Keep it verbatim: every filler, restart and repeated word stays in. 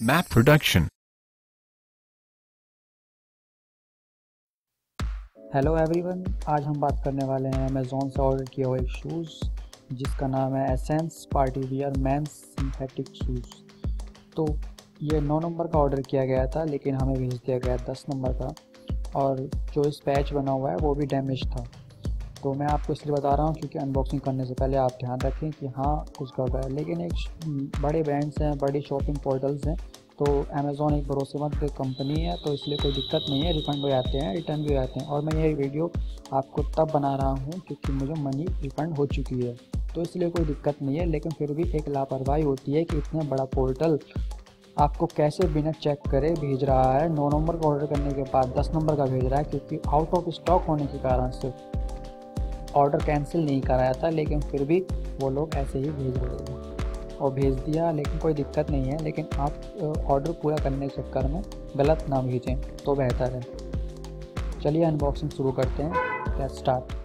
Map production. Hello everyone, आज हम बात करने वाले हैं अमेज़ॉन से ऑर्डर किया हुआ एक शूज़ जिसका नाम है Essence party wear men's synthetic shoes. तो ये नौ नंबर का ऑर्डर किया गया था, लेकिन हमें भेज दिया गया दस नंबर का, और जो इस पैच बना हुआ है वो भी डैमेज था। तो मैं आपको इसलिए बता रहा हूँ क्योंकि अनबॉक्सिंग करने से पहले आप ध्यान रखें कि हाँ कुछ गड़बड़ है। लेकिन एक बड़े ब्रांड्स हैं, बड़ी शॉपिंग पोर्टल्स हैं, तो अमेज़ॉन एक भरोसेमंद कंपनी है, तो इसलिए कोई दिक्कत नहीं है। रिफ़ंड हो जाते हैं, रिटर्न भी हो जाते हैं। और मैं ये वीडियो आपको तब बना रहा हूँ क्योंकि मुझे मनी रिफ़ंड हो चुकी है, तो इसलिए कोई दिक्कत नहीं है। लेकिन फिर भी एक लापरवाही होती है कि इतना बड़ा पोर्टल आपको कैसे बिना चेक करे भेज रहा है। नौ नंबर का ऑर्डर करने के बाद दस नंबर का भेज रहा है, क्योंकि आउट ऑफ स्टॉक होने के कारण से ऑर्डर कैंसिल नहीं कराया था, लेकिन फिर भी वो लोग ऐसे ही भेज रहे थे और भेज दिया। लेकिन कोई दिक्कत नहीं है, लेकिन आप ऑर्डर पूरा करने के चक्कर में गलत ना भेजें तो बेहतर है। चलिए अनबॉक्सिंग शुरू करते हैं। Let's start.